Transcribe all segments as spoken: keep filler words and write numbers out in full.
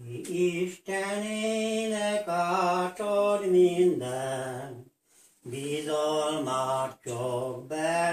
Istenének átad minden, bizalmát csak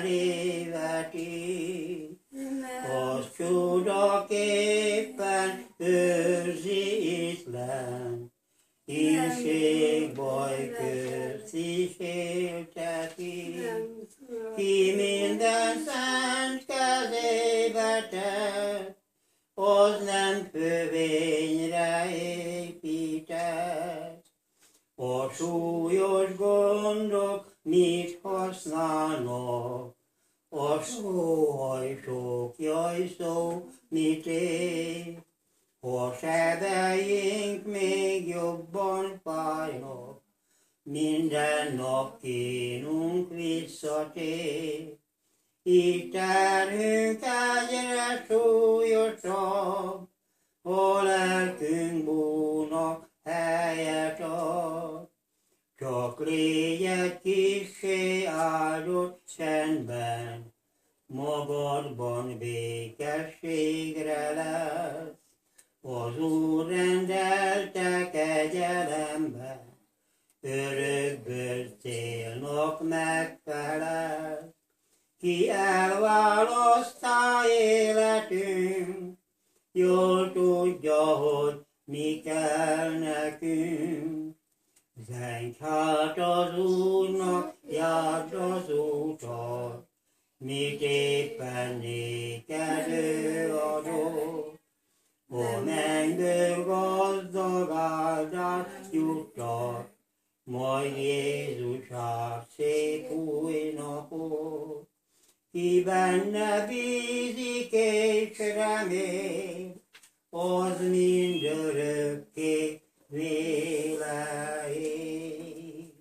beléveti, az csodaképpen őrzi Isten, ínség baj közt is élteti, ki minden szent kezébe tett, az nem fövényre épített. A súlyos gondok mit használnak, a sóhajsok jaj szó mit ér, a sebeink még jobban fájnak, minden nap kínunk visszatér. Így terhünk egyre súlyosabb, a lelkünk búnak helyet ad. Csak légy egy kissé áldott csendben, magadban békességre lesz. Az Úr rendelte kegyelemben, örökből célnak megfelel. Ki elválasztá életünk, jól tudja, hogy mi kell nekünk. Zenj hát az Úrnak, járd az útat, mit éppen néked ő adott. A mennyből gazdag áldást juttat, majd Jézus árt szép új napot. Ki benne bízik és remél, az mindörökké véle él.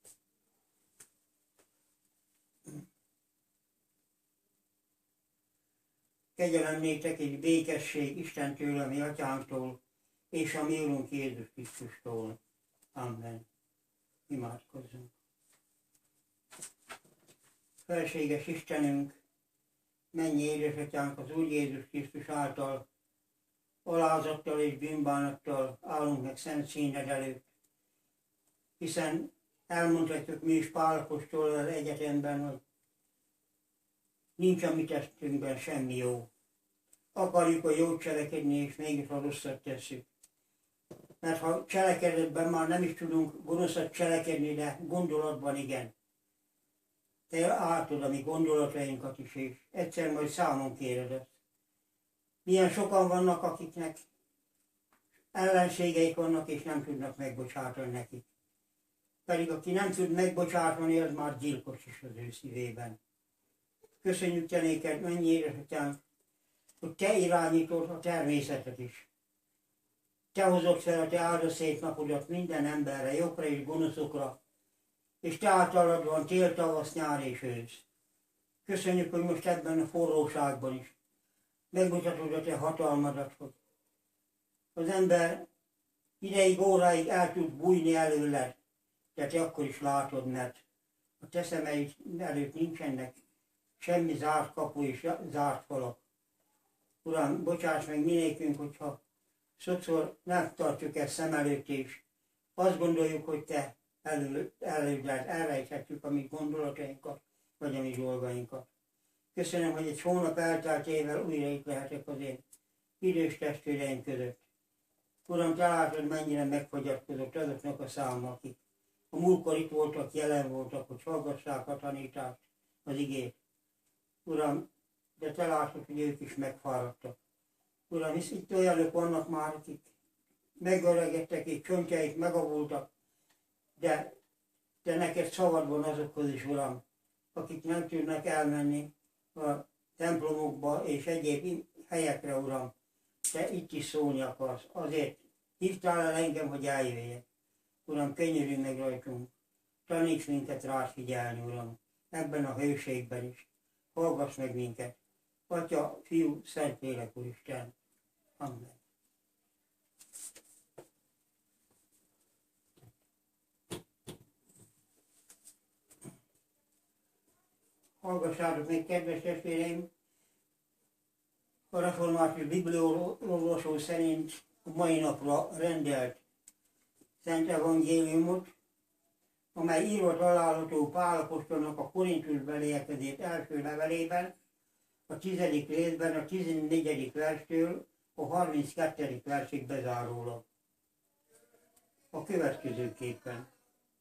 Kegyelem néktek és békesség Istentől, a mi atyánktól, és a mi Urunk Jézus Krisztustól. Amen. Imádkozzunk. Felséges Istenünk, mennyi édesatyánk, az Úr Jézus Krisztus által, alázattal és bűnbánattal állunk meg szent színed előtt, hiszen elmondhatjuk mi is Pál apostol az egyetemben, hogy nincs a mi testünkben semmi jó. Akarjuk a jót cselekedni, és mégis a rosszat tesszük. Mert ha cselekedetben már nem is tudunk gonoszat cselekedni, de gondolatban igen. Te átod a mi gondolatainkat is, és egyszer majd számon kéred ezt. Milyen sokan vannak, akiknek ellenségeik vannak, és nem tudnak megbocsátani nekik. Pedig aki nem tud megbocsátani, az már gyilkos is az ő szívében. Köszönjük te néked, mennyi édesatyánk, hogy te irányítod a természetet is. Te hozod fel a te áldott szép napodat minden emberre, jobbra és gonoszokra, és te általad van tél, tavasz, nyár és ősz. Köszönjük, hogy most ebben a forróságban is megmutatod a te hatalmadat, hogy az ember ideig, óráig el tud bújni előled, de te akkor is látod, mert a te szemeid előtt nincsenek semmi zárt kapu és zárt falak. Uram, bocsáss meg minékünk, hogyha sokszor nem tartjuk ezt szem előtt, és azt gondoljuk, hogy te elő, előddel elrejthetjük a mi gondolatainkat, vagy a mi dolgainkat. Köszönöm, hogy egy hónap elteltével újra itt lehetek az én idős testvéreim között. Uram, te látod, mennyire megfogyatkozott azoknak a száma, akik a múltkor itt voltak, jelen voltak, hogy hallgassák a tanítást, az igét. Uram, de te látod, hogy ők is megfáradtak. Uram, hisz itt olyanok vannak már, akik megöregedtek, és csontjaik megavultak, de te neked szavad van azokhoz is, Uram, akik nem tudnak elmenni a templomokba és egyéb helyekre, Uram. Te itt is szólni akarsz, azért hívtál el engem, hogy eljöjjek. Uram, könyörülj meg rajtunk, taníts minket rád figyelni, Uram, ebben a hőségben is. Hallgass meg minket. Atya, Fiú, Szentlélek, Úristen. Amen. Hallgassátok meg, kedves testvéreim! A református bibliaolvasó szerint a mai napra rendelt Szent Evangéliumot, amely írva található Pál apostolnak a Korintusbeliekhez írt első levelében, a tizedik részben, a tizennegyedik verstől a harminckettedik versig bezárólag. A következőképpen.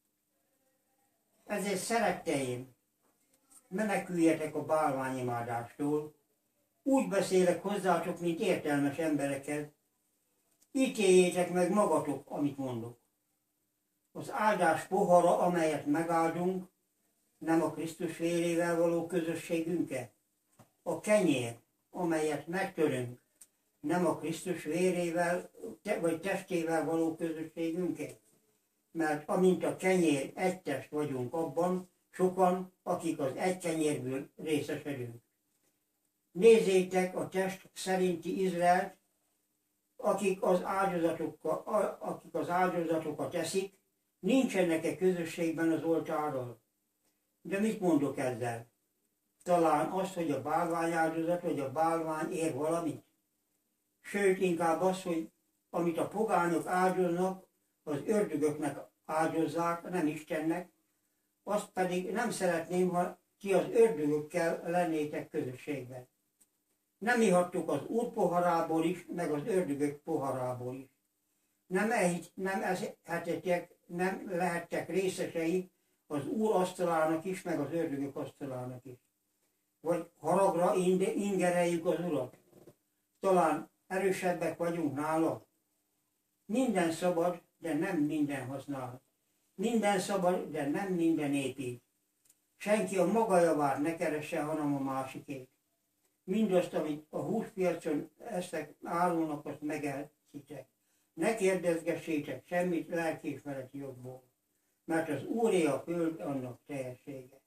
Ezért szeretteim, meneküljetek a bálványimádástól, úgy beszélek hozzátok, mint értelmes emberekhez, ítéljétek meg magatok, amit mondok. Az áldás pohara, amelyet megáldunk, nem a Krisztus vérével való közösségünket. A kenyér, amelyet megtörünk, nem a Krisztus vérével vagy testével való közösségünket. Mert amint a kenyér egy test vagyunk abban, sokan, akik az egy kenyérből részesedünk. Nézzétek a test szerinti Izraelt, akik az áldozatokat, akik az áldozatokat eszik, nincsenek-e közösségben az oltárral. De mit mondok ezzel? Talán azt, hogy a bálványáldozat vagy a bálvány ér valamit? Sőt, inkább az, hogy amit a pogányok áldoznak, az ördögöknek áldozzák, nem Istennek, azt pedig nem szeretném, ha ti az ördögökkel lennétek közösségben. Nem ihattuk az Úr poharából is, meg az ördögök poharából is. Nem, ehitt, nem ezhetetek, nem lehettek részesei az Úr asztalának is, meg az ördögök asztalának is. Vagy haragra ingereljük az Urat. Talán erősebbek vagyunk nála. Minden szabad, de nem minden használ. Minden szabad, de nem minden épít. Senki a maga javát ne keresse, hanem a másikét. Mindazt, amit a húspiacon eszek, árulnak, azt megelcitek. Ne kérdezgessétek semmit lelkiismereti jogból, mert az Úré a föld, annak teljessége.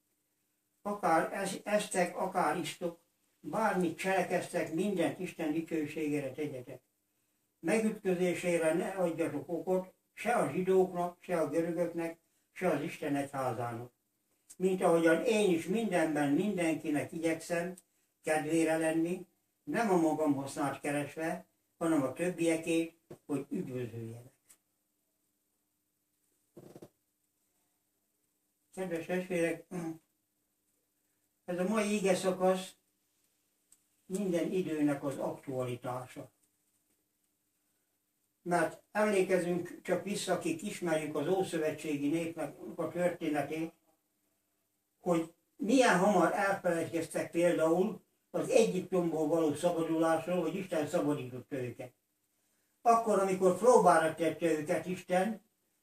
Akár esztek, akár isztok, bármit cselekeztek, mindent Isten dicsőségére tegyetek. Megütközésére ne adjatok okot, se a zsidóknak, se a görögöknek, se az Isten egyházának. Mint ahogyan én is mindenben mindenkinek igyekszem kedvére lenni, nem a magam hasznát keresve, hanem a többiekét, hogy üdvözöljenek. Kedves testvérek, ez a mai ige szakasz minden időnek az aktualitása. Mert emlékezünk csak vissza, akik ismerjük az ószövetségi népnek a történetét, hogy milyen hamar elfelejtkeztek például az Egyiptomból való szabadulásról, hogy Isten szabadította őket. Akkor, amikor próbára tette őket Isten,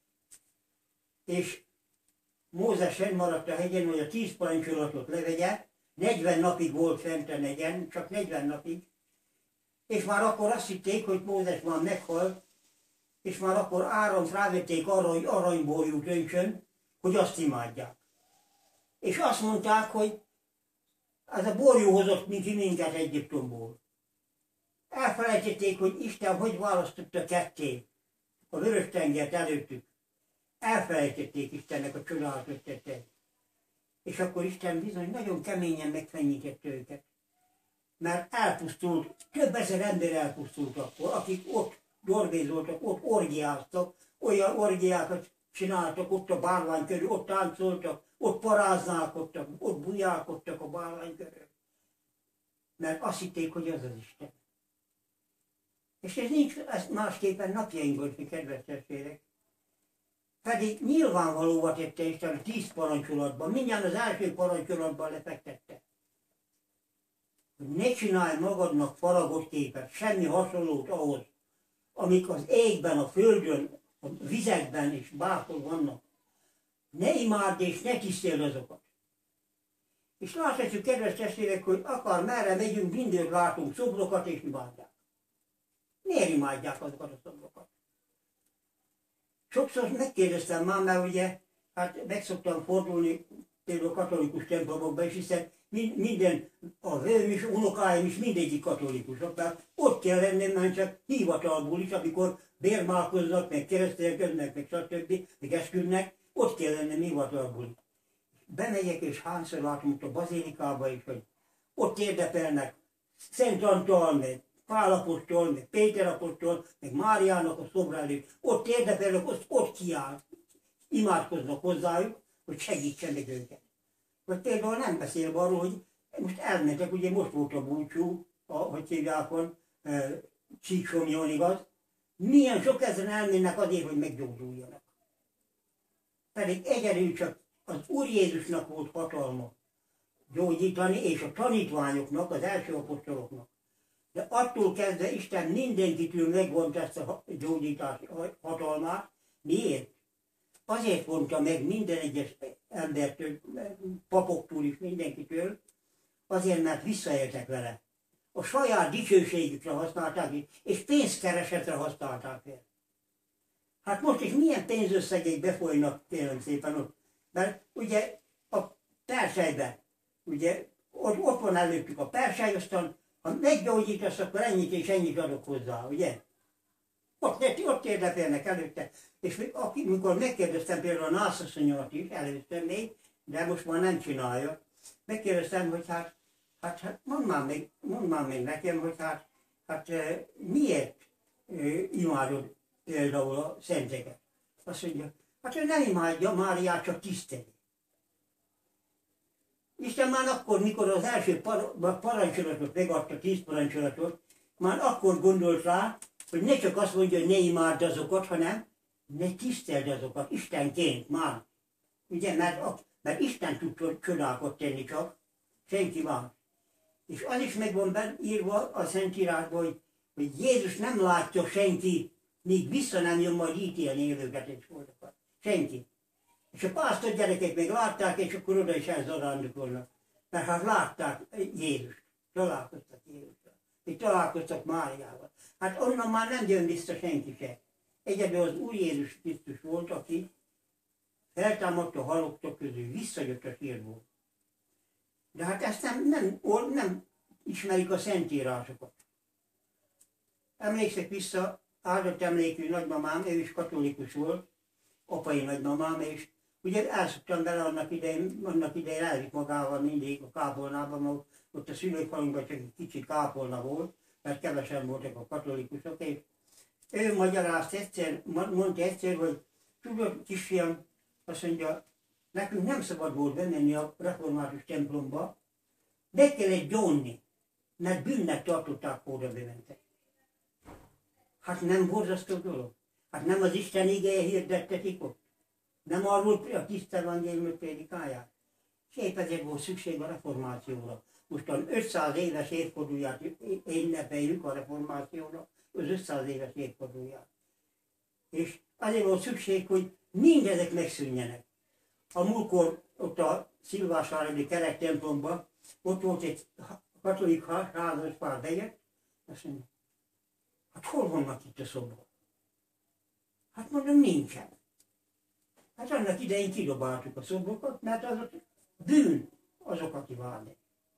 és Mózes fenn maradt a hegyen, hogy a tíz parancsolatot levegye, negyven napig volt fent a hegyen, csak negyven napig, és már akkor azt hitték, hogy Mózes már meghalt, és már akkor Áront rávették arra, hogy aranyborjút öntsön, hogy azt imádják. És azt mondták, hogy ez a borjú hozott ki minket Egyiptomból. Elfelejtették, hogy Isten hogy választotta ketté a Vörös-tengert előttük. Elfelejtették Istennek a csodálatos tetteit. És akkor Isten bizony nagyon keményen megfenyítette őket. Mert elpusztult, több ezer ember elpusztult akkor, akik ott dorbézoltak, ott orgiáztak, olyan orgiákat csináltak ott a bálvány körül, ott táncoltak, ott paráználkodtak, ott bujálkodtak a bálvány körül. Mert azt hitték, hogy az az Isten. És ez nincs ez másképpen napjainkban, mi kedves testvérek. Pedig nyilvánvalóvá tette Isten a tíz parancsolatban, mindjárt az első parancsolatban lefektette. Hogy ne csinálj magadnak faragott képet, semmi hasonlót ahhoz, amik az égben, a földön, a vizekben és bárhol vannak. Ne imádd és ne tisztéld azokat. És láthatjuk, kedves testvérek, hogy akár merre megyünk, mindig látunk szobrokat és imádják. Miért imádják azokat a szobrokat? Sokszor megkérdeztem már, mert ugye, hát meg szoktam fordulni például a katolikus templomokba is, hiszen minden, a vőm is, unokáim is mindegyik katolikusok, mert ott kell lennem már csak hivatalból is, amikor bérmálkoznak, meg keresztelkednek, meg stb., meg esküdnek, ott kell lennem hivatalból. Bemegyek és hányszor látom ott a bazilikába is, hogy ott érdepelnek Szent Antal, meg Pál apostol, meg Péter apostol, meg Máriának a szobra előtt, ott érdekelnek, ott, ott kiáll, imádkoznak hozzájuk, hogy segítsenek őket. Vagy például nem beszél arról, hogy most elmentek, ugye most volt a búcsú, a, hogy hívjákon, e, Csíksomjon, igaz? Milyen sok ezen elmennek azért, hogy meggyógyuljanak. Pedig egyedül csak az Úr Jézusnak volt hatalma gyógyítani, és a tanítványoknak, az első apostoloknak. De attól kezdve Isten mindenkitől megvont ezt a gyógyítás hatalmát. Miért? Azért vonta meg minden egyes embertől, papoktól is, mindenkitől, azért, mert visszaéltek vele. A saját dicsőségükre használták, és pénzkeresetre használták fel. Hát most is milyen pénzösszegek befolynak, kérem szépen ott. Mert ugye a perselyben, ugye ott, ott van előttük a persely, aztán ha meggyógyítasz, akkor ennyit és ennyit adok hozzá, ugye? Ott, ott érdekelnek előtte. És amikor megkérdeztem például a nászasszonyomat is, először még, de most már nem csinálja, megkérdeztem, hogy hát, hát, hát mondd már meg, mondd már meg nekem, hogy hát, hát miért imádod például a szenteket? Azt mondja, hát ő nem imádja Máriát, csak tiszteli. Isten már akkor, mikor az első par parancsolatot megadta, tíz parancsolatot, már akkor gondolt rá, hogy ne csak azt mondja, hogy ne imádd azokat, hanem ne tiszteld azokat, Istenként már. Ugye, mert, mert Isten tud csodákat tenni csak, senki más. És az is meg van írva a Szentírásban, hogy, hogy Jézus nem látja senki, míg vissza nem jön majd ítélni élőket és holtakat. Senki. És a pásztor gyerekek még látták, és akkor oda is elzarándokolnak. Mert hát látták Jézust, találkoztak Jézussal, és találkoztak Máriával. Hát onnan már nem jön vissza senki se. Egyedül az Úr Jézus Krisztus volt, aki feltámadta a halottak közül, visszajött a sírból. De hát ezt nem, nem, nem ismerik a szentírásokat. Emlékszek vissza, áldott emlékű nagymamám, ő is katolikus volt, apai nagymamám, és ugye elszoktam vele annak idején, annak idején elvitt magával mindig a kápolnában, mert ott a szülőfalunkban csak egy kicsi kápolna volt, mert kevesen voltak a katolikusok, és ő magyarázt egyszer, mondta egyszer, hogy tudod, kisfiam, azt mondja, nekünk nem szabad volt bemenni a református templomba, be kellett gyónni, mert bűnnek tartották, ha oda bementek. Hát nem borzasztó dolog. Hát nem az Isten igéje hirdettetik ott. Nem arról a tiszta evangéliumot prédikálják. És épp ezért volt szükség a reformációra. Mostan ötszáz éves évfordulóját ünnepeljük a reformációnak, az ötszáz éves évfordulóját. És azért volt szükség, hogy mindezek megszűnjenek. A múltkor ott a Szilvásváradi kerek templomban, ott volt egy katolik házas pár bejött, azt mondja, hát hol vannak itt a szobrok? Hát mondom, nincsen. Hát annak idején kidobáltuk a szobrokat, mert azok bűn azok, aki várni.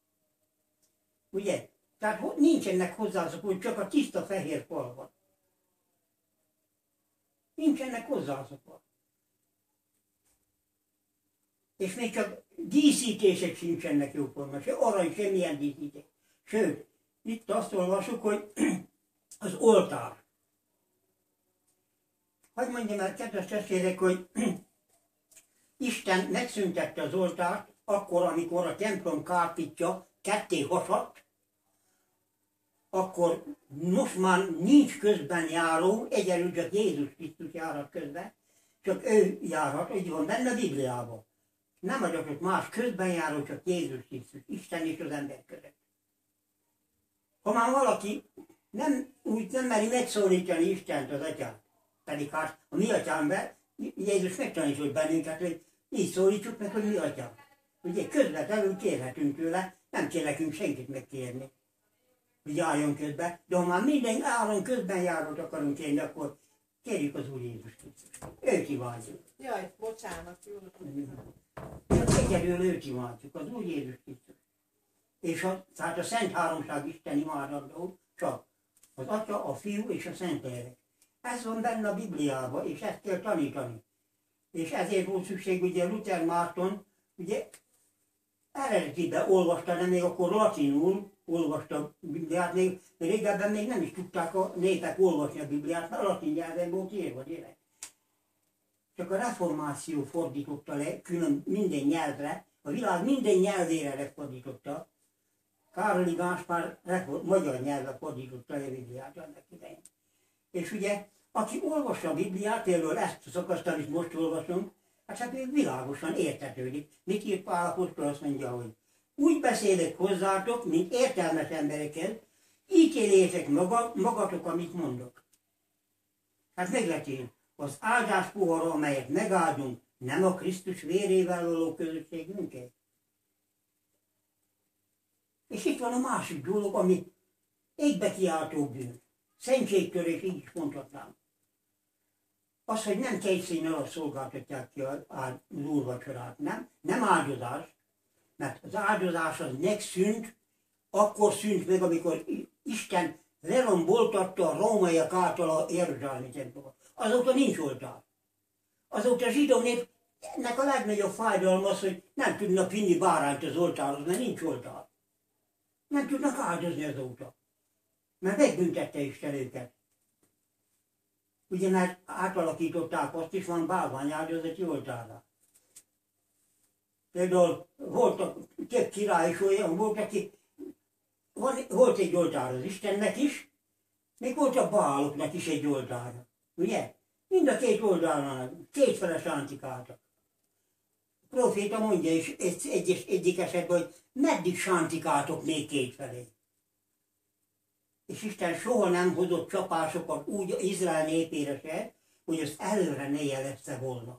Ugye? Tehát nincsenek hozzá azok, hogy csak a tiszta fehér fal van. Nincsenek hozzá azok. És még csak díszítések sincsenek jóformán, se arany, semmilyen díszítés. Sőt, itt azt olvasjuk, hogy az oltár. Hadd mondjam el, kedves testvérek, hogy Isten megszüntette az oltárt akkor, amikor a templom kárpitja ketté hasadt, akkor most már nincs közben járó, egyelőre csak Jézus Krisztus járhat közben, csak ő járhat, így van benne a Bibliában. Nem adott más közben járó, csak Jézus Krisztus, Isten és az ember között. Ha már valaki nem, úgy nem meri megszólítani Istent, az Atyát, pedig hát a mi atyámban Jézus megtanított bennünket, hogy így szólítsuk meg, hogy mi atyám. Ugye közvetlenül kérhetünk tőle, nem kell nekünk senkit megkérni, hogy járjon közben, de ha már minden áron közben járót akarunk kérni, akkor kérjük az Úr Jézus Krisztust. Őt imádjuk. Jaj, bocsánat, jó. Csak egyedül őt imádjuk, az Úr Jézus Krisztus. És a, tehát a Szent Háromság Isten imádandó csak az Atya, a Fiú és a Szentlélek. Ez van benne a Bibliában, és ezt kell tanítani. És ezért volt szükség, ugye Luther Márton, ugye eredetiben olvasta, de még akkor latinul, olvasta a Bibliát, még régebben még nem is tudták a népek olvasni a Bibliát, mert latin nyelven volt írva, gyerek. Csak a reformáció fordította le külön minden nyelvre, a világ minden nyelvére lefordította. Károli Gáspár magyar nyelvre fordította le a Bibliát annak idején. És ugye, aki olvassa a Bibliát, például ezt a szakaszt, amit most olvasunk, hát hát ő világosan értetődik. Mit írt Pál apostol? Azt mondja, hogy úgy beszélek hozzátok, mint értelmes emberekhez, ítéljétek maga, magatok, amit mondok. Hát megletén, az áldás pohara, amelyet megáldunk, nem a Krisztus vérével való közösségünké. És itt van a másik dolog, ami égbe kiáltó bűn. Szentségtörés, így is mondhatnám. Az, hogy nem két szín alatt szolgáltatják ki az úrvacsorát, nem? Nem áldozás, mert az áldozás az megszűnt, akkor szűnt meg, amikor Isten leromboltatta a rómaiak által a jeruzsálemi templomot. Azóta nincs oltár. Azóta a zsidó népnek a legnagyobb fájdalma az, hogy nem tudnak vinni bárányt az oltárhoz, mert nincs oltár. Nem tudnak áldozni azóta. Mert megbüntette Isten őket. Ugye mert átalakították azt is, van bálványáldozati oltárra. Például volt több király is olyan, volt, aki, volt egy oltár az Istennek is, még volt a Báloknak is egy oltára. Ugye? Mind a két oldalon kétfele sántikáltak. A proféta mondja is egy, egy, egyik esetben, hogy meddig sántikáltok még kétfelé. És Isten soha nem hozott csapásokat úgy Izrael népére se, hogy az előre ne jelezte volna.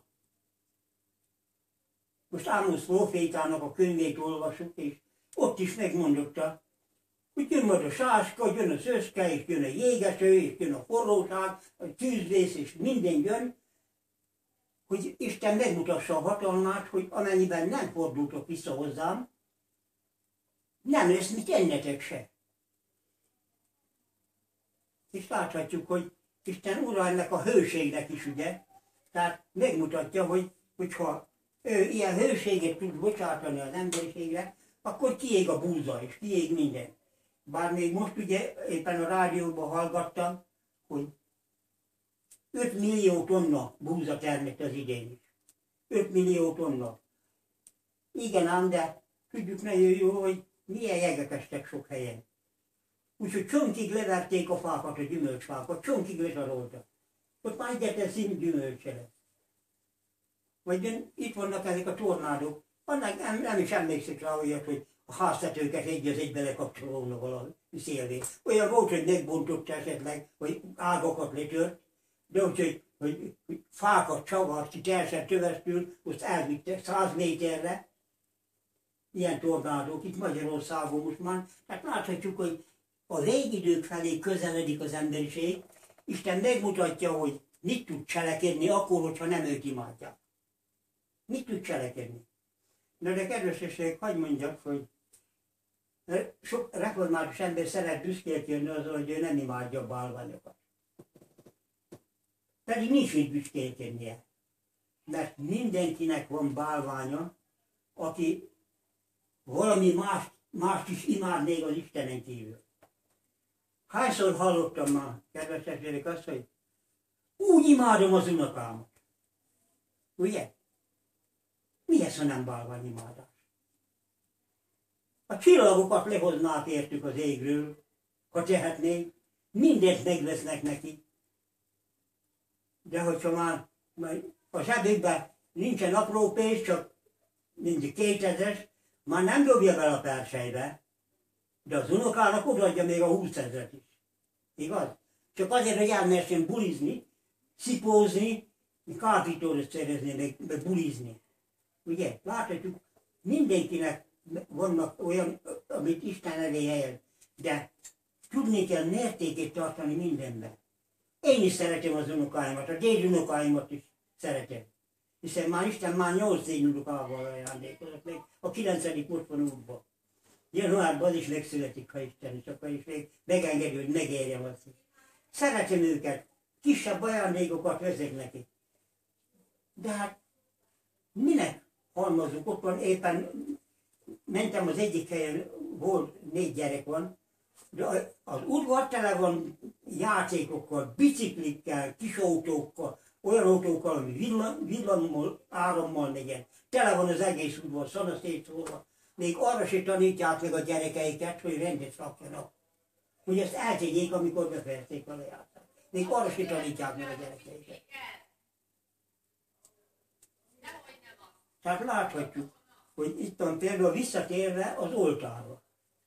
Most Ámosz profétának a könyvét olvasok, és ott is megmondotta, hogy jön majd a sáska, jön az szöszke, és jön a jégeső, és jön a forróság, a tűzvész, és minden jön, hogy Isten megmutassa a hatalmát, hogy amennyiben nem fordultok vissza hozzám, nem lesz mit ennetek se. És láthatjuk, hogy Isten ura ennek a hőségnek is, ugye, tehát megmutatja, hogy hogyha ő ilyen hőséget tud bocsátani az emberiségre, akkor kiég a búza is, kiég minden. Bár még most ugye éppen a rádióban hallgattam, hogy öt millió tonna búza termett az idén is. öt millió tonna. Igen ám, de tudjuk nagyon jó, hogy milyen jegek estek sok helyen. Úgyhogy csonkig leverték a fákat, a gyümölcsfákat, csonkig lezsaroltak. Ott már egyetlen színű gyümölcse lesz. Vagy itt vannak ezek a tornádok. Annak nem, nem is emlékszik rá olyat, hogy a háztetőket egy az egybe lekapcsolódna valami szélvé. Olyan volt, hogy megbontott esetleg, hogy ágakat letört, de úgy, hogy, hogy, hogy fákat csavart ki teljesen tövesztül, azt elvitte száz méterre. Ilyen tornádok itt Magyarországon most már. Tehát láthatjuk, hogy a végidők felé közeledik az emberiség. Isten megmutatja, hogy mit tud cselekedni akkor, hogyha nem őt imádják. Mit tud cselekedni? Na de kedvesesség, hagyd mondjak, hogy sok református ember szeret büszkélkedni azzal, hogy ő nem imádja a bálványokat. Pedig nincs mit büszkélkednie. Mert mindenkinek van bálványa, aki valami mást, mást is imád még az Istenen kívül. Hányszor hallottam már, kedves testvérek, azt, hogy úgy imádom az unokámat. Ugye? Mi ez, ha nem bálványimádás? A csillagokat lehoznák értük az égről, ha tehetnénk, mindent megvesznek neki. De hogyha már, már a zsebükben nincsen apró pénz, csak mindig kétezres, már nem dobja bele a persejbe, de az unokának odaadja még a húszezret is. Igaz? Csak azért, hogy elmehessen bulizni, szipózni, kábítót szerezni, meg, meg bulizni. Ugye? Láthatjuk, mindenkinek vannak olyan, amit Isten elé helyez, de tudni kell mértékét tartani mindenben. Én is szeretem az unokáimat, a dédunokáimat is szeretem. Hiszen már Isten már nyolc dédunokával ajándékozott, még a kilencedik most van útban. Januárban is megszületik, ha Isten is, akkor is még megengedő, hogy megérjem azt is. Szeretem őket, kisebb ajándékokat vezek neki. De hát minek halmazunk? Ott van éppen, mentem az egyik helyen volt, négy gyerek van, de az udvar tele van játékokkal, biciklikkel, kis autókkal, olyan autókkal, ami villan, villammal, árammal megyen. Tele van az egész udvar, szana szétszólva. Még arra se tanítják meg a gyerekeiket, hogy rendet rakjanak. Hogy ezt eltegyék, amikor befejezték a lejátszást. Még arra se tanítják meg a gyerekeiket. Tehát láthatjuk, hogy itt van például visszatérve az oltárra.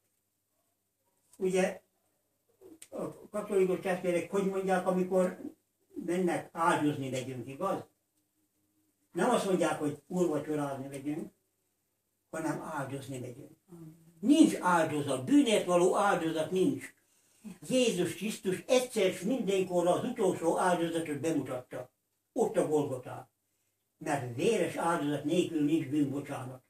Ugye a katolikus testvérek hogy mondják, amikor mennek áldozni megyünk, igaz? Nem azt mondják, hogy úrvacsorázni megyünk, hanem áldozni megyünk. Nincs áldozat, bűnért való áldozat nincs. Jézus Krisztus egyszer s mindenkorra az utolsó áldozatot bemutatta. Ott a Golgotán. Mert véres áldozat nélkül nincs bűnbocsánat.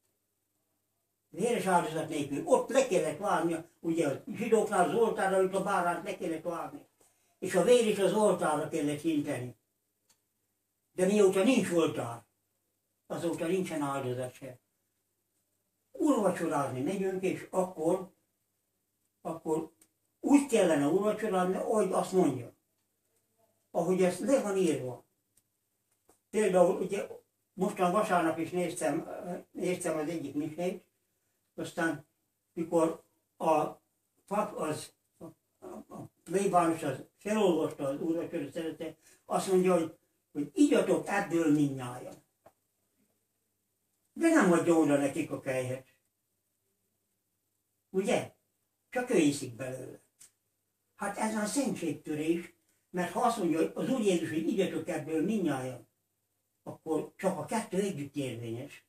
Véres áldozat nélkül. Ott le kellett várni, ugye a zsidóknál az oltárra, itt a bárányt le kellett várni. És a vér is az oltárra kellett hinteni. De mióta nincs oltár, azóta nincsen áldozat se. Úrvacsorázni megyünk, és akkor, akkor úgy kellene úrvacsorázni, ahogy azt mondja. Ahogy ezt le van írva. Például ugye mostan vasárnap is néztem, néztem az egyik misét, aztán mikor a pap az, a, a plébános az felolvasta az úrvacsora szeretet, azt mondja, hogy, hogy igyatok ebből mindnyájan. De nem hagyja oda nekik a kelyhet. Ugye? Csak ő iszik belőle. Hát ez a szentségtörés, mert ha azt mondja, hogy az Úr Jézus, hogy igyatok ebből mindnyájan, akkor csak a kettő együtt érvényes.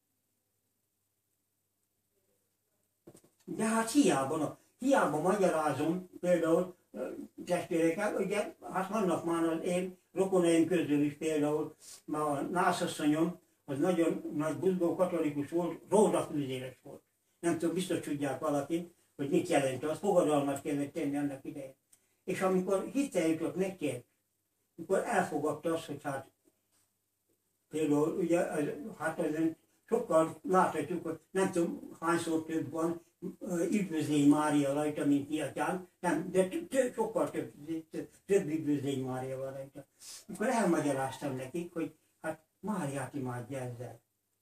De hát hiába, hiába magyarázom, például testvérekkel, ugye, hát vannak már az én rokonaim közül is például, már a nászasszonyom, az nagyon nagy buzgó katolikus volt, rózsafűzéres volt. Nem tudom, biztos tudják valaki, hogy mit jelent az, fogadalmat kellett tenni annak idején. És amikor hittel jutott megkért, amikor elfogadta azt, hogy hát például, ugye, az, hát azon sokkal láthatjuk, hogy nem tudom hányszor több van, üdvözlégy Mária rajta, mint mi atyán, nem, de tő, sokkal több, több üdvözlégy Mária van rajta. Akkor elmagyaráztam nekik, hogy hát Máriát imádja ezzel.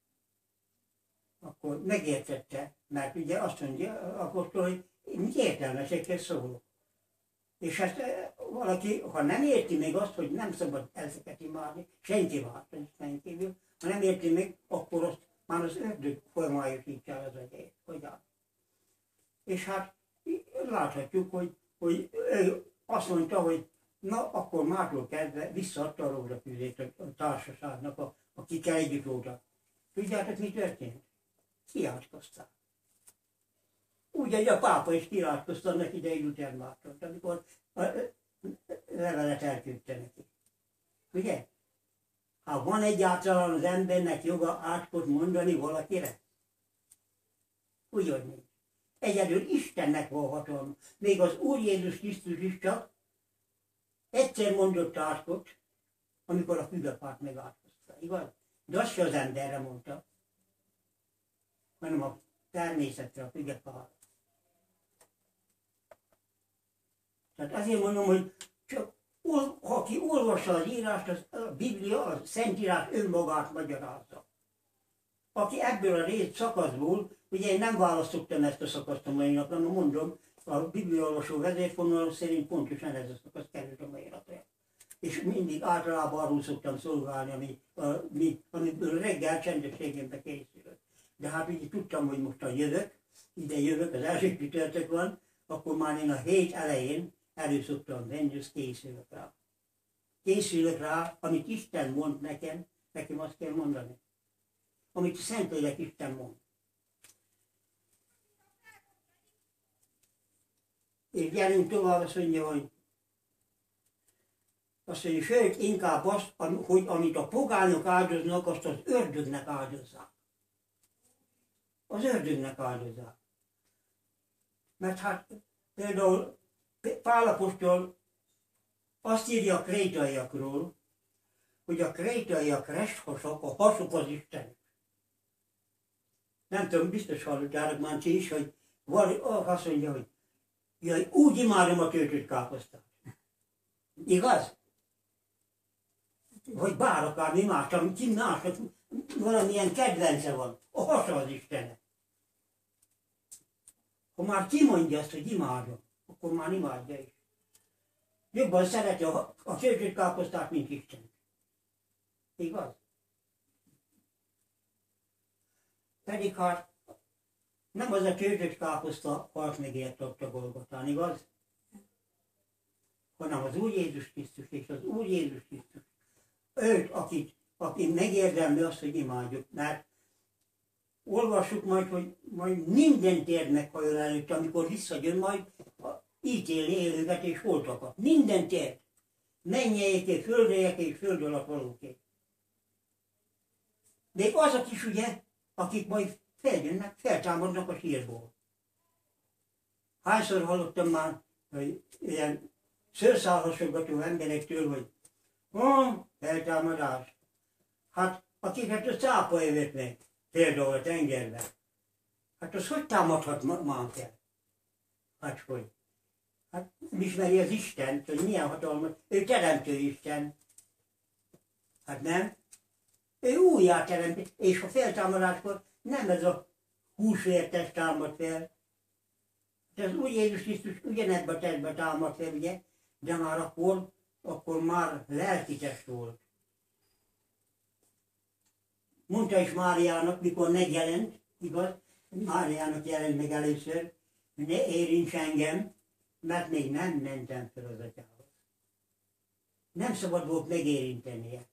Akkor megértette, mert ugye azt mondja apostol, hogy mit értelmesekkel szólok. És ezt valaki, ha nem érti még azt, hogy nem szabad ezeket imádni, senki vált, kívül, ha nem érti még, akkor azt már az ördög formájosítja az agyait. Hogyan? És hát láthatjuk, hogy, hogy ő azt mondta, hogy na, akkor mától kezdve visszaadta a rózsafűzét a társaságnak, a, akikkel együtt voltak. Tudjátok, mi történt? Kiátkozták. Úgy, hogy a pápa is kiátkozta annak idején Luther Mártont, amikor a levelet elküldte neki. Ugye? Ha van egyáltalán az embernek joga átkot mondani valakire? Úgy, hogy nincs. Egyedül Istennek van hatalma. Még az Úr Jézus Krisztus is csak egyszer mondott átkot, amikor a fügefát megátkozta. Igaz? De azt se az emberre mondta, hanem a természetre, a fügefára. Tehát azért mondom, hogy csak ha aki olvassa az írást, az, a Biblia, a Szentírás önmagát magyarázza. Aki ebből a rész szakaszból, ugye én nem választottam ezt a szakaszt a mai napra, hanem mondom, a bibliaolvasó vezérfonal szerint pontosan ez a szakasz került a mai napra. És mindig általában arról szoktam szolgálni, ami, ami, amiből reggel csendességembe készülök. De hát így tudtam, hogy most a jövök, ide jövök, az első csütörtök van, akkor már én a hét elején elő szoktam venni, és készülök rá. Készülök rá, amit Isten mond nekem, nekem azt kell mondani. Amit a Szentlélek Isten mond. És gyerünk tovább, azt mondja, hogy azt mondja, sőt, inkább azt, hogy amit a pogányok áldoznak, azt az ördögnek áldozzák. Az ördögnek áldozzák. Mert hát például Pál apostol azt írja a krétaiakról, hogy a krétaiak resthasak, a hasuk az Isten. Nem tudom, biztos hallottátok már ti is, hogy Vagy azt mondja, hogy jaj, úgy imádom a töltött káposztát. Igaz? Vagy bár akármi más, amit másnak valamilyen kedvence van. A hasa az Istennek. Ha már kimondja azt, hogy imádom, akkor már imádja is. Jobban szereti a, a töltött káposztát, mint Isten. Igaz? Pedig hát nem az a töltött káposzta halt meg élt ott a Golgotán, igaz? Hanem az Úr Jézus Krisztus, és az Úr Jézus Krisztus. Őt, akit, akit megérdemli azt, hogy imádjuk, mert olvassuk majd, hogy majd minden térd meghajol előtt, amikor visszajön majd ítélni élőket és holtakat. Minden térd. Mennyeieké, földrejeké és föld alatt valóké. Még azok is ugye, akik majd feljönnek, feltámadnak a sírból. Hányszor hallottam már, hogy ilyen szőrszálhasogató emberektől, hogy ó, feltámadás. Hát akiket a cápa evett meg, például a tengerben, hát az hogy támadhat már fel? Hát hogy? Hát ismeri az Istent, hogy milyen hatalmas, ő teremtő Isten. Hát nem? Ő újjá teremt, és a feltámadáskor nem ez a húsvértes támad fel. De az Úr Jézus Krisztus ugyanebben a testben támad fel, ugye? De már akkor, akkor már lelki test volt. Mondta is Máriának, mikor megjelent, igaz? Máriának jelent meg először, hogy ne érints engem, mert még nem mentem fel az atyához. Nem szabad volt megérintenie.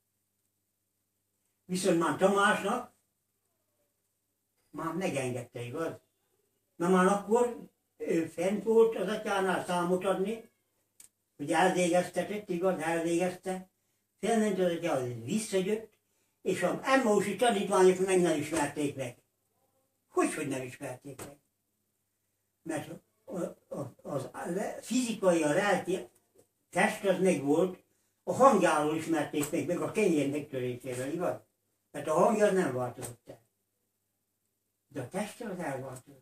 Viszont már Tamásnak már megengedte, igaz? Na már akkor ő fent volt az atyánál számot adni, hogy elvégeztetett, igaz, elvégezte, felment az atyához, visszajött, és az Emmausi tanítványok meg nem ismerték meg. Hogyhogy nem ismerték meg? Mert az fizikai, a lelki test az meg volt, a hangjáról ismerték meg, meg a kenyér megtörésével, igaz? Mert a hangja az nem változott el. De a test az elváltozott.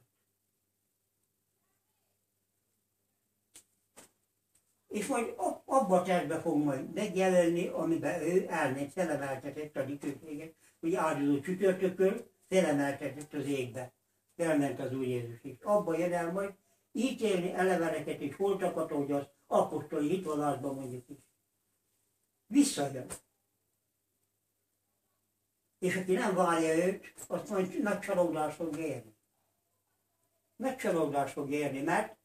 És majd abba a testbe fog majd megjelenni, amiben ő elmegy, felemeltetett a dicsőséget, hogy áldozó csütörtökön felemeltetett az égbe. Felment az Úr Jézus is. Abba jön el majd ítélni eleveneket és holtakat, ahogy az apostoli hitvallásban mondjuk is. Visszajön. És aki nem várja őt, azt majd nagy csalódás fog érni. Nagy csalódás fog érni, mert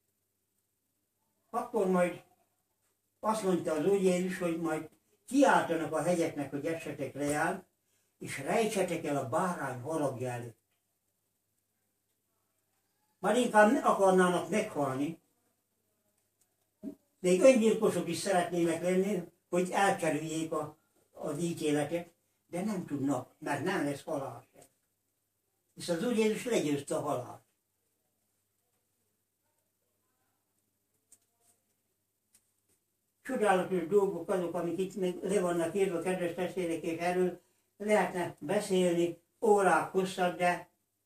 akkor majd azt mondta az Úr Jézus, hogy majd kiáltanak a hegyeknek, hogy essetek reál, és rejtsetek el a bárány haragja előtt. Már inkább akarnának meghalni, még öngyilkosok is szeretnének lenni, hogy elkerüljék a, az ítéletet, de nem tudnak, mert nem lesz halál sem. És az Úr Jézus legyőzte a halált. Csodálatos dolgok azok, amik itt még le vannak írva, kedves testvérek, és erről lehetne beszélni órák hosszat, de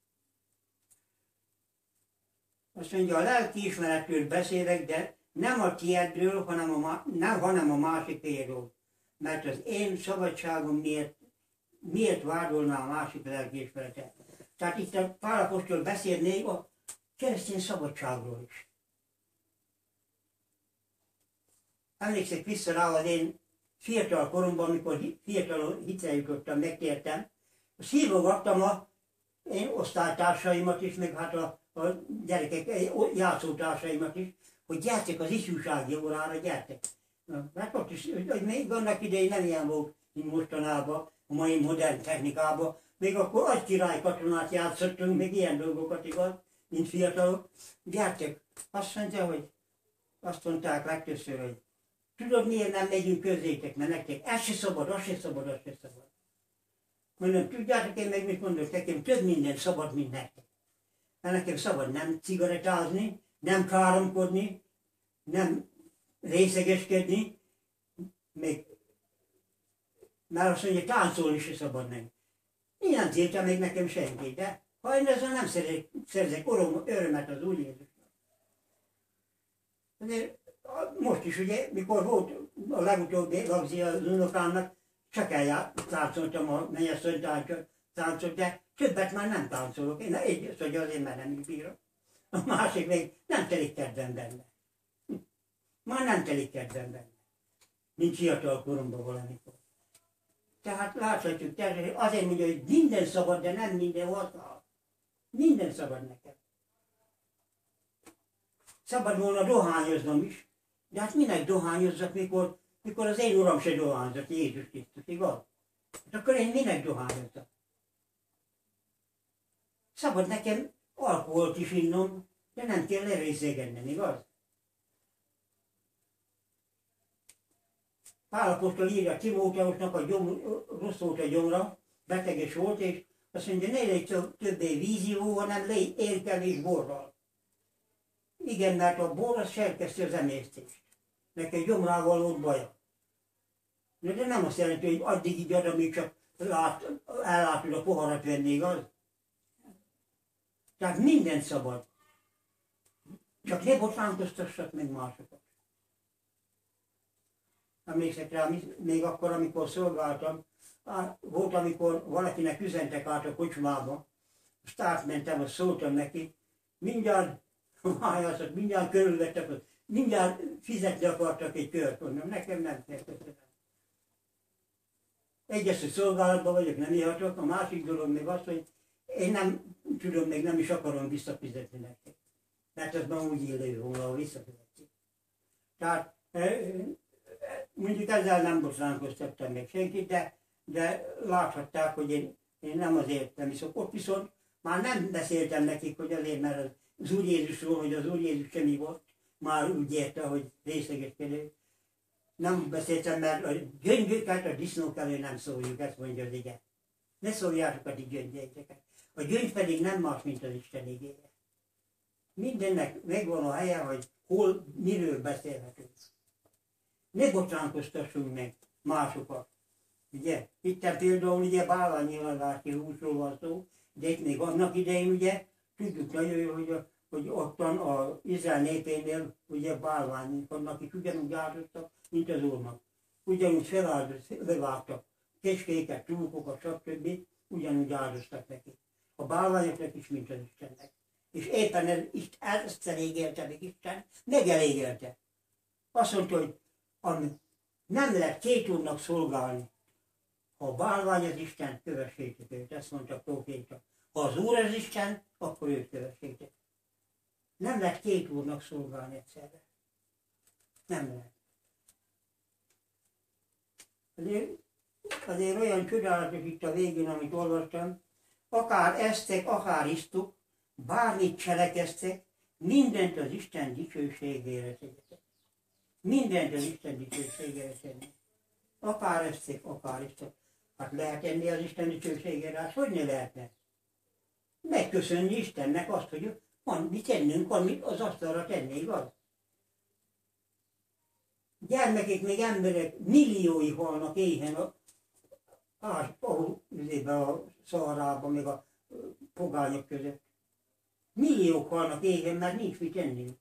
azt mondja, a lelki ismeretről beszélek, de nem a tiédről, hanem a, nem, hanem a másikéről. Mert az én szabadságom miért, miért vádolná a másik lelki ismeretet. Tehát itt a Pál apostol beszél még a keresztény szabadságról is. Emlékszek vissza rá, az én fiatal koromban, amikor fiatalon hitre jutottam, megtértem, szívogattam a én osztálytársaimat is, meg hát a, a gyerekek, játszótársaimat is, hogy gyertek az ifjúsági órára, gyertek. Mert ott is, hogy még annak idején nem ilyen volt, mint mostanában, a mai modern technikában. Még akkor agykirály katonát játszottunk, még ilyen dolgokat, igaz, mint fiatalok. Gyertek, azt mondja, hogy azt mondták legtöbbször, hogy tudod, miért nem megyünk közzétek, mert nektek ez se szabad, az se szabad, az se szabad. Mondom, tudjátok én meg mit mondok, nekem több minden szabad, mint nektek. Mert nekem szabad nem cigarettázni, nem káromkodni, nem részegeskedni, még, mert azt mondja, táncolni se szabad nem. Ilyen tiltja még nekem senki, de Ha én ezzel nem szerzek, szerzek örömet az Úr Jézusnak. Azért most is ugye, mikor volt a legutóbbi lagzia az unokámnak, csak eljátszottam a mennyasszony táncot, de többet már nem táncolok. Én egy, hogy azért, mert nem is bírom. A másik még nem telik kedvem benne. Már nem telik kedvem benne. Nincs fiatal koromban valamikor. Tehát láthatjuk, azért mondja, hogy minden szabad, de nem minden használ. Minden szabad nekem. Szabad volna dohányoznom is, de hát minek dohányozzak, mikor, mikor az én Uram se dohányzott, Jézus Krisztus, igaz? Hát akkor én minek dohányozzak? Szabad nekem alkoholt is innom, de nem kell lerészégennem, igaz? Pál apostol írja Timóteusnak, a gyom, rossz volt a gyomra, beteges volt, és azt mondja, ne légy többé vízió, hanem légy érkelés borral. Igen, mert a bor az serkeszti az emésztést. Neki gyomrával volt baja. De nem azt jelenti, hogy addig így ad, amíg csak lát, ellátod a poharat venni, igaz? Tehát mindent szabad. Csak ne bocsánkoztassak meg másokat. Emlékszek rá, még akkor, amikor szolgáltam, volt, amikor valakinek üzentek át a kocsmába, azt átmentem, azt szóltam neki, mindjárt, azt, mindjárt körülvettek, mindjárt fizetni akartak egy kört, mondom, nekem nem kell. Egyes, hogy szolgálatban vagyok, nem írhatok, a másik dolog még az, hogy én nem tudom, még nem is akarom visszafizetni nekik. Mert az már úgy illő volna, ha visszafizetni. Tehát mondjuk ezzel nem bocsánkoztattam meg senkit, de, de láthatták, hogy én, én nem azért nem iszok. Ott viszont már nem beszéltem nekik, hogy azért, mert az Úr Jézusról, hogy az Úr Jézus semmi volt, már úgy érte, hogy részegeskedő. Nem beszéltem, mert a gyöngyöket a disznók elő nem szóljuk, ezt mondja az ige. Ne szóljátok a ti gyöngyeiteket. A gyöngy pedig nem más, mint az Isten igéje. Mindennek megvan a helye, hogy hol, miről beszélhetünk. Ne bocsánkoztassunk meg másokat. Ugye? Itt például ugye bálványnyilvánvási húsról van szó, de itt még annak idején ugye tudjuk nagyon jó, hogy, a, hogy ottan az Izrael népénél ugye bálványoknak is ugyanúgy áldoztak, mint az Úrnak. Ugyanúgy feláldoztak, levágtak keskéket, tyúkokat, stb. Ugyanúgy áldoztak neki. A bálványoknak is, mint az Istennek. És éppen ez, ezt elégelte meg Isten, megelégelte. Azt mondta, hogy ami nem lehet két úrnak szolgálni. Ha a bálvány az Isten, kövessétek őt, ezt mondta a próféta. Ha az Úr az Isten, akkor őt kövessétek. Nem lehet két úrnak szolgálni egyszerre. Nem lehet. Azért, azért olyan csodálatos itt a végén, amit olvastam, akár esztek, akár isztok, bármit cselekeztek, mindent az Isten dicsőségére tegyetek. Mindent az Isten dicsőségére tenni. Akár esztek, akár isztok. Hát lehet enni az Isten dicsőségére, hát hogy ne lehetne? Megköszönni Istennek azt, hogy van mit tennünk, van mit az asztalra tenni, igaz? Gyermekek, még emberek, milliói halnak éhen a, a, a, a Szaharában, még a pogányok között. Milliók halnak éhen, mert nincs mit tenni.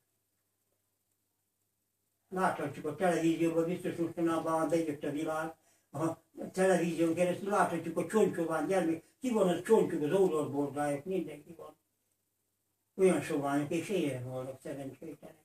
Láthatjuk a televízióban, biztos mostanában bejött a világ, a televízión keresztül láthatjuk a csontsovány gyermek, ki van az csontjuk, az oldalbordályok, mindenki van. Olyan soványok, és éjjel halnak szerencsétlenek.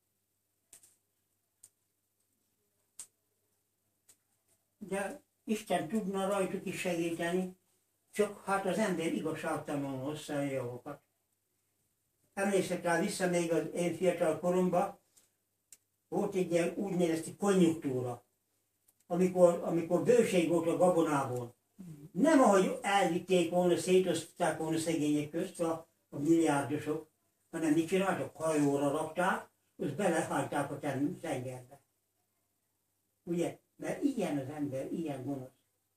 De Isten tudna rajtuk is segíteni, csak hát az ember igazságtalanul hozza a javakat. Emlékszek rá vissza még az én fiatal koromban, volt egy ilyen úgynevezett konjunktúra, amikor, amikor bőség volt a gabonából. Nem ahogy elvitték volna, szétosztották volna szegények közt a, a milliárdosok, hanem mit csináltak? Hajóra rakták, azt belehajták a tengerbe. Ugye? Mert ilyen az ember, ilyen gonosz.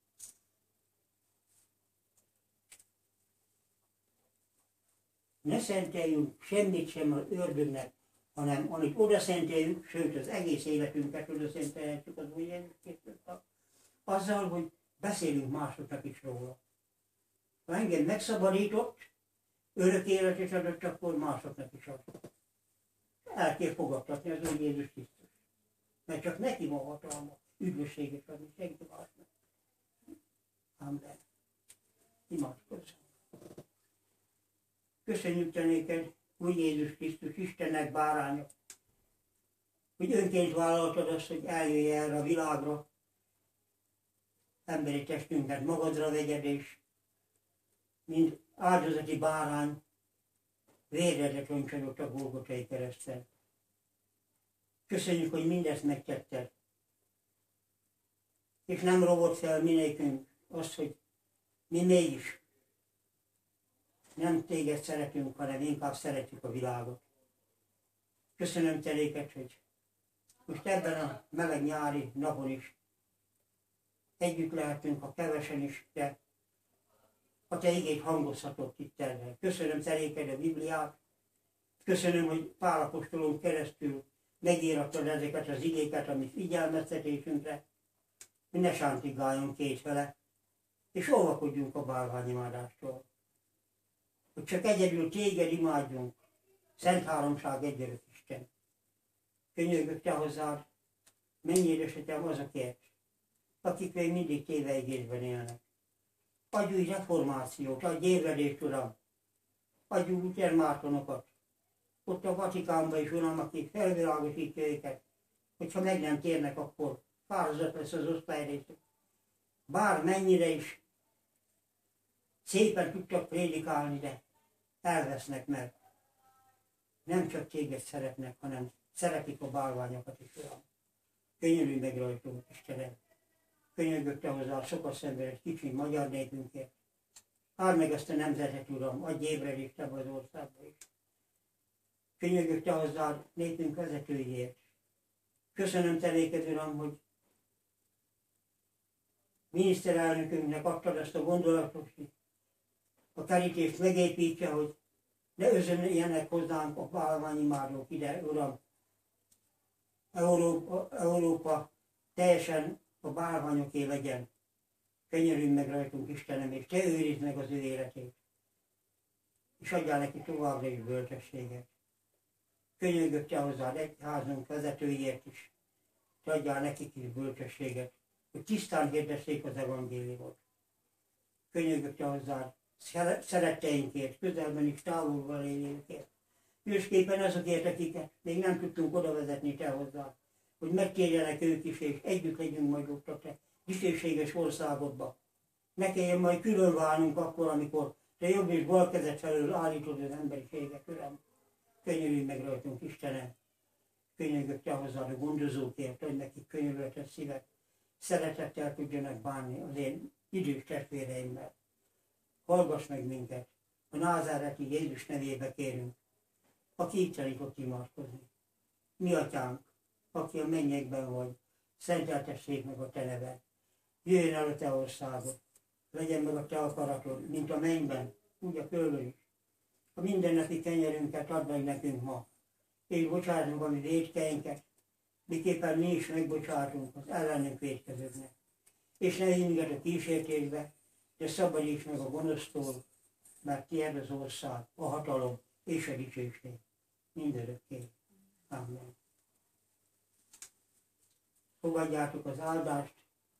Ne szenteljünk semmit sem az ördögnek, hanem amit oda szenteljük, sőt az egész életünket oda szenteljük az Úr Jézus Krisztusnak, azzal, hogy beszélünk másoknak is róla. Ha engem megszabadított, örök életet adott, akkor másoknak is ad. El kell fogadtatni az Úr Jézus Krisztus. Mert csak neki van hatalma üdvösséget adni, senki másnak. Amen. Imádkozzunk. Köszönjük te néked, Úr Jézus Krisztus, Istennek báránya, hogy önként vállaltad azt, hogy eljöjj erre a világra, emberi testünket magadra vegyed, és mint áldozati bárány vérredet roncsolott a Golgotai kereszten. Köszönjük, hogy mindezt megtetted. És nem rovott fel minékünk azt, hogy mi mégis nem téged szeretünk, hanem inkább szeretjük a világot. Köszönöm te néked, hogy most ebben a meleg nyári napon is együtt lehetünk, ha kevesen is, de a te igét hangozhatott itt el. Köszönöm te néked a Bibliát, köszönöm, hogy Pál apostolon keresztül megírattad ezeket az igéket, ami figyelmeztetésünkre, hogy ne sántigáljon két vele, és óvakodjunk a bálványimádástól. Hogy csak egyedül téged imádjunk, Szent Háromság egyörök Isten. Könyörgök te hozzád, mennyi édesetem azokért, akik még mindig téveigésben élnek. Adj új reformációt, adj ébredést, Uram, adj új termátonokat, ott a Vatikánban is, Uram, akik felvilágosítja őket, hogyha meg nem térnek, akkor fáradat lesz az osztályrészük. Bár mennyire is szépen tudtak prédikálni, de elvesznek meg. Nem csak téged szeretnek, hanem szeretik a bálványokat is, Uram. Könyörülj meg rajtunk, Istenem. Könyörgök te hozzá sokat szenvedett kicsi magyar népünkért. Áld meg ezt a nemzetet, Uram, adj ébredést ebbe az országba is. Könyörgök te hozzá népünk vezetőjéért. Köszönöm te néked, Uram, hogy miniszterelnökünknek adtad ezt a gondolatot, hogy a kerítést megépítse, hogy ne özönjenek hozzánk a bálványimádók ide, Uram. Európa, Európa teljesen a bálványoké legyen. Könyörülj meg rajtunk, Istenem, és te őrizd meg az ő életét. És adjál neki továbbra is bölcsességet. Könyörgök te hozzád egyházunk vezetőiért is. Te adjál nekik is bölcsességet, hogy tisztán hirdessék az evangéliumot. Könyörgök te hozzád szeretteinkért, közelben is távolban élőkért. Különösképpen azokért, akiket még nem tudtunk oda vezetni te hozzá, hogy megtérjenek ők is, és együtt legyünk majd ott a te dicsőséges országodba. Ne kelljen majd külön válnunk akkor, amikor te jobb és bal kezed felől állítod az emberiséget, Uram. Könyörülj meg rajtunk, Istenem. Könyörgök te hozzád a gondozókért, hogy nekik könyörületes szívek szeretettel tudjanak bánni az én idős testvéreimmel. Hallgass meg minket, a názáreti Jézus nevébe kérünk, aki így tanított imádkozni. Mi atyánk, aki a mennyekben vagy, szenteltessék meg a te neved. Jöjjön el a te országod, legyen meg a te akaratod, mint a mennyben, úgy a földön is. A mindennapi kenyerünket add meg nekünk ma, és bocsáss meg a mi vétkeinket, miképpen mi is megbocsátunk az ellenünk vétkezőknek. És ne vigy minket a kísértésbe, de szabadíts meg a gonosztól, mert tiéd az ország, a hatalom és a dicsőség mindörökké. Amen. Fogadjátok az áldást,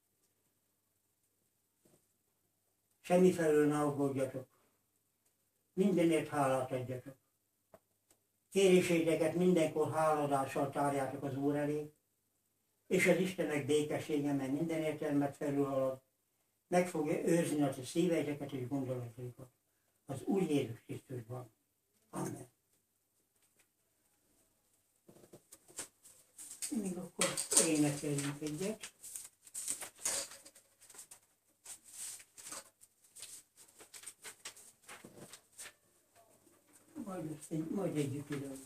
semmifelől ne aggódjatok, mindenért hálát adjatok. Kéréséteket mindenkor háladással tárjátok az Úr elé, és az Istenek békessége, mert minden értelmet felülhalad, meg fogja őrzni a szíveiteket és gondolataikat az Úr Jézus Krisztusban. Amen. Még akkor énekeljünk egyet. Majd, egy, majd együtt időn.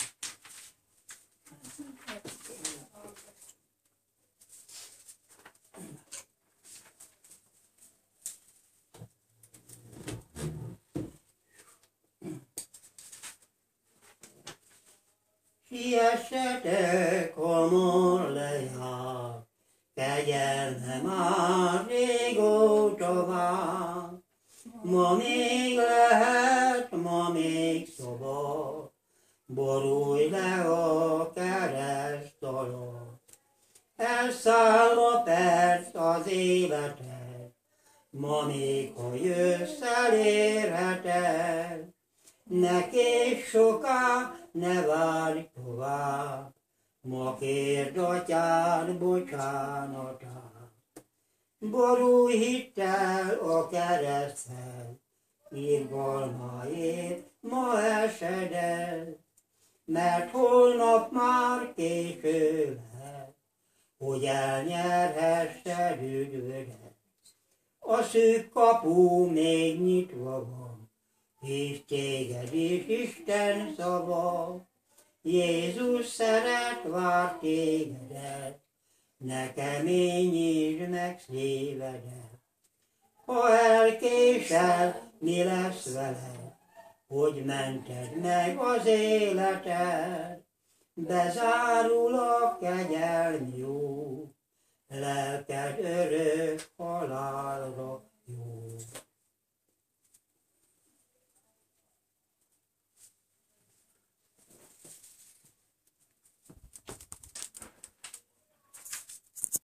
Siessetek, hamar lejár, kegyelme már régóta vár. Ma még lehet, ma még szoba, borulj le a kereszt alatt. Elszáll a perc az életed, ma még ha jössz elérheted. Ne késd soká, ne várj tovább, ma kérd atyád bocsánatát. Borulj hittel a kereszthez, irgalmáért ma esedez, mert holnap már késő lehet, hogy elnyerhessed üdvödet. A szűk kapu még nyitva van, és téged is Isten szava. Jézus szeret, vár tégedet, ne keményítsd meg szívedet. Ha elkésel, mi lesz veled, hogy mented meg az életed? Bezárul a kegyelmi út,